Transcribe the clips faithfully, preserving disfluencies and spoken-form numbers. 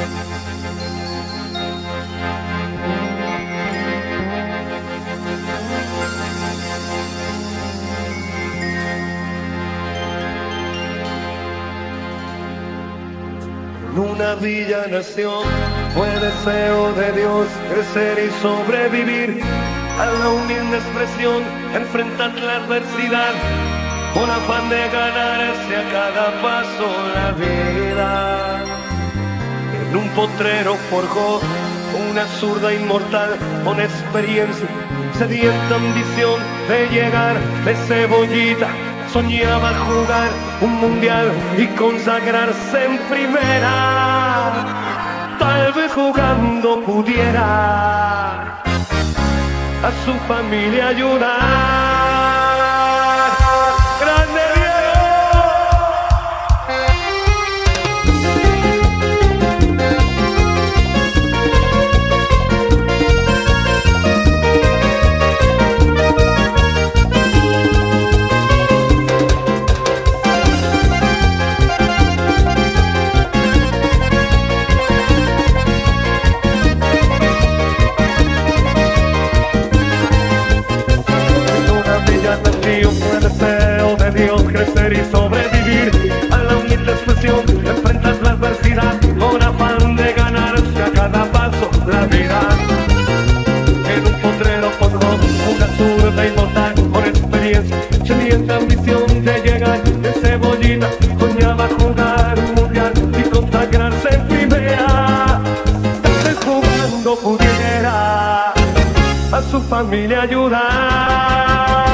En una villa nació, fue deseo de Dios crecer y sobrevivir a la humilde expresión, enfrentar la adversidad con afán de ganarse a cada paso la vida. En un potrero forjó una zurda inmortal con experiencia, sedienta ambición de llegar de cebollita. Soñaba jugar un mundial y consagrarse en primera. Tal vez jugando pudiera a su familia ayudar. ¡Grande fue deseo de Dios crecer y sobrevivir a la humilde expresión, enfrentas la adversidad con afán de ganarse a cada paso la vida. En un potrero forjó una zurda inmortal con experiencia, sedienta ambición de llegar de cebollita. Soñaba jugar un mundial y consagrarse en primera. Tal vez jugando pudiera a su familia ayudar.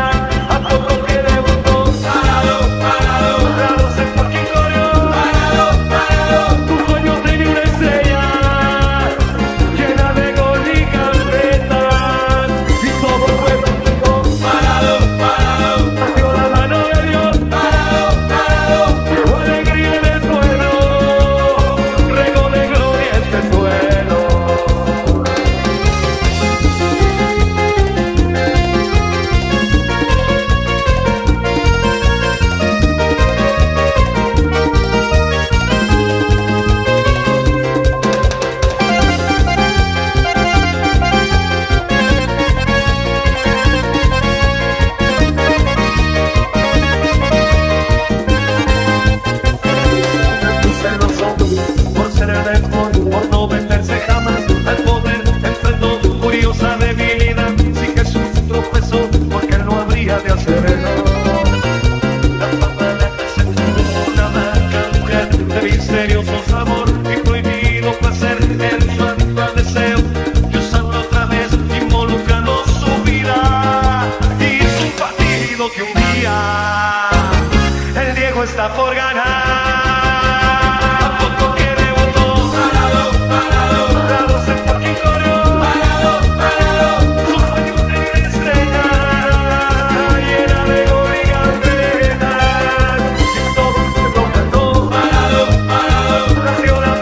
Por no venderse jamás al poder, enfrentó curiosa debilidad. Si Jesús tropezó, porque él no habría de hacerlo. La fama le presentó una blanca mujer de misterioso sabor y prohibido placer en su actual deseo, y usando otra vez involucrando su vida. Hizo un partido que un día el Diego está por ganar. Nacional.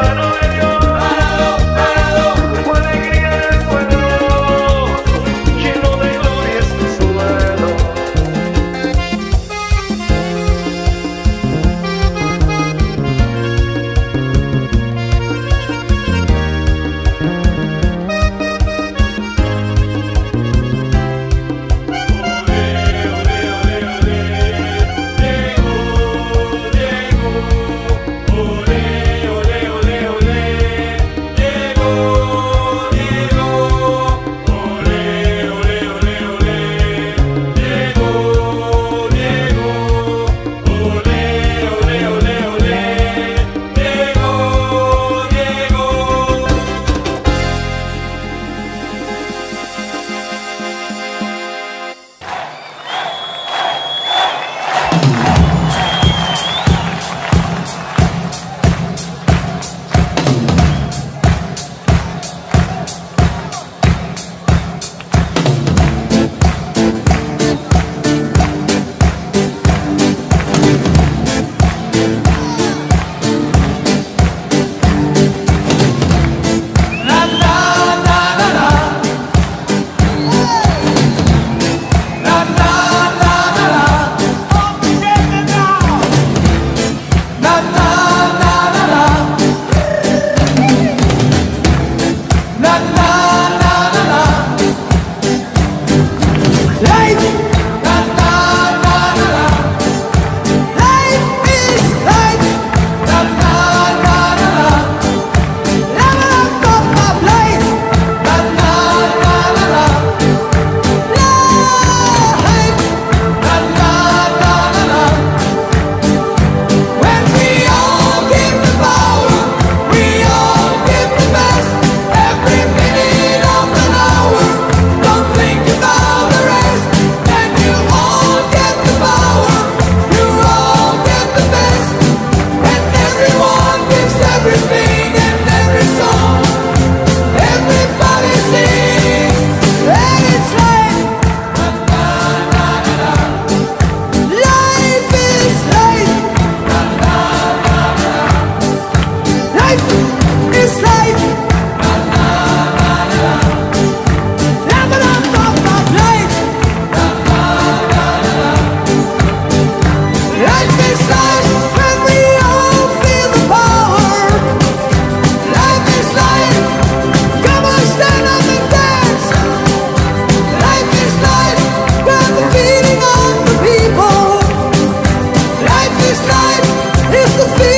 sufrir.